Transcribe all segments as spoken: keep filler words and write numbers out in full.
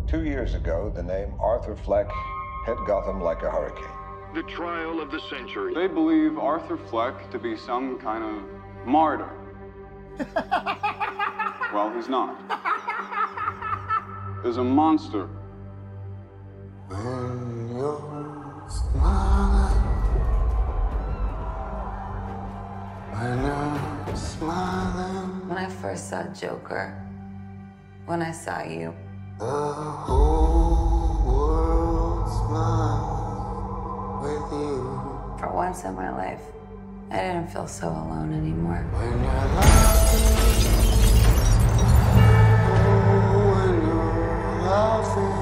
Two years ago, the name Arthur Fleck hit Gotham like a hurricane. The trial of the century. They believe Arthur Fleck to be some kind of martyr. Well, he's not. There's a monster. When you're smiling, when you're smiling, When I first saw Joker, when I saw you, the whole world smiles with you. for once in my life, I didn't feel so alone anymore. When you're laughing, oh, when you're laughing,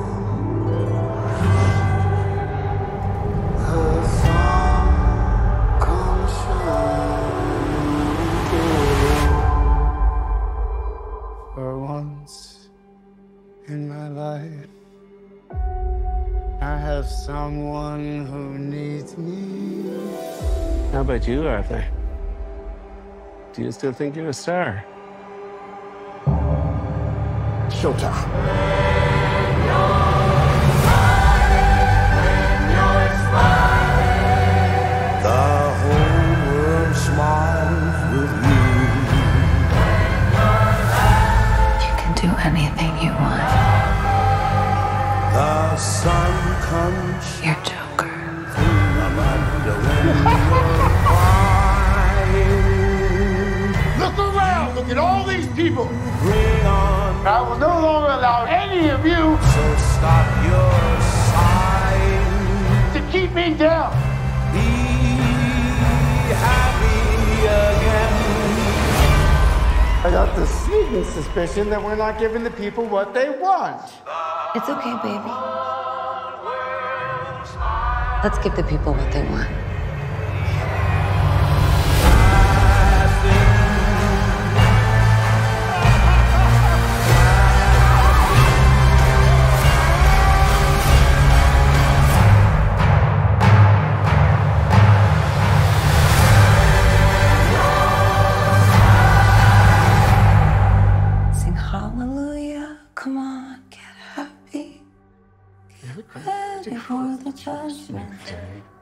the sun comes shining through. For once in my life, I have someone who needs me. How about you, Arthur? Do you still think you're a star? Showtime. The whole world smiles with you. You can do anything you want. The sun comes You're Joker. Look around! Look at all these people! Bring on, I will no longer allow any of you so stop your sighing. to keep me down! Be happy again. I got the sneaking suspicion that we're not giving the people what they want. It's okay, baby. Let's give the people what they want. Sing hallelujah. Come on, get happy. Get ready for the judgment day.